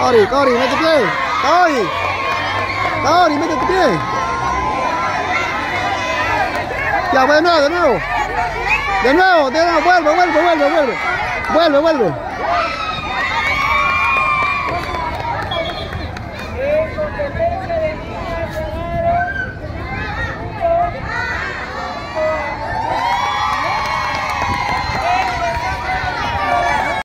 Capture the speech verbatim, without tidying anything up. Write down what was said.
Cori, Cori, mete pie. Cori. Cori, mete tu pie. Ya, de nuevo, de nuevo. De nuevo, de nuevo, vuelve, vuelve, vuelve, vuelve. Vuelve, vuelve.